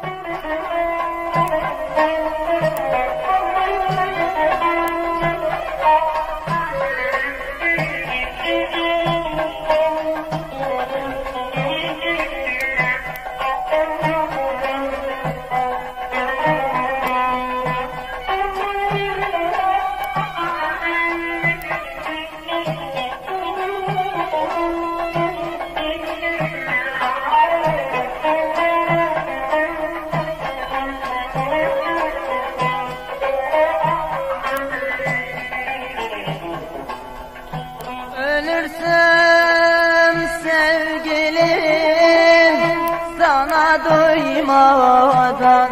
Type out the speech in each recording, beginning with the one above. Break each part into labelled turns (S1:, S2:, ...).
S1: Ölürsem sevgilim sana duymadan,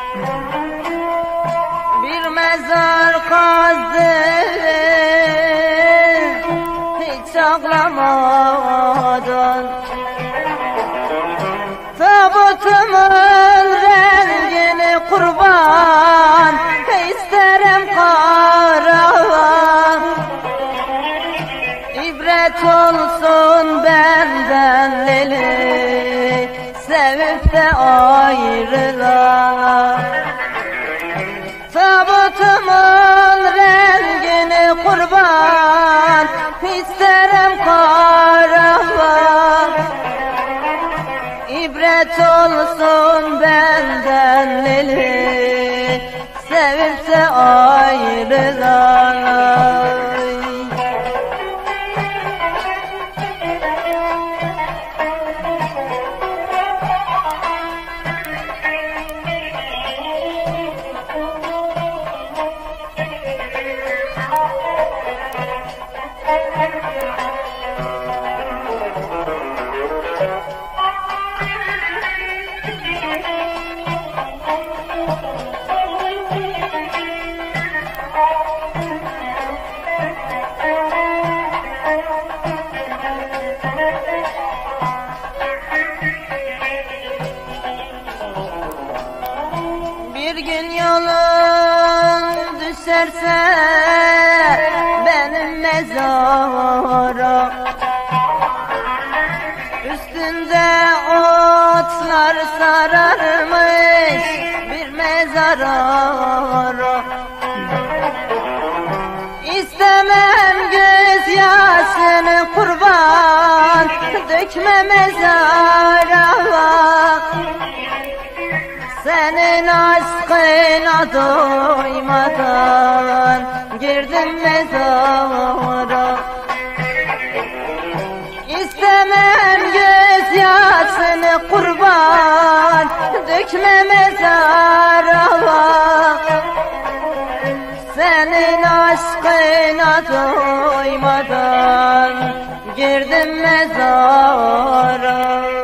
S1: bir mezar kazdım hiç ağlamadan. Tabutumun rengini kurban isterim kara, İbret olsun benden lili, sevip de ayrılan. Tabutumun rengini kurban isterim karavan, İbret olsun benden lili, sevip de ayrılan. Bir gün yolun düşerse benim mezara, üstünde otlar sararmış bir mezara. İstemem gözyaşını kurban, dökme mezara. Senin aşkına doymadan girdim mezara. İstemem gözyaşını kurban, dökme mezara. Senin aşkına doymadan girdim mezara.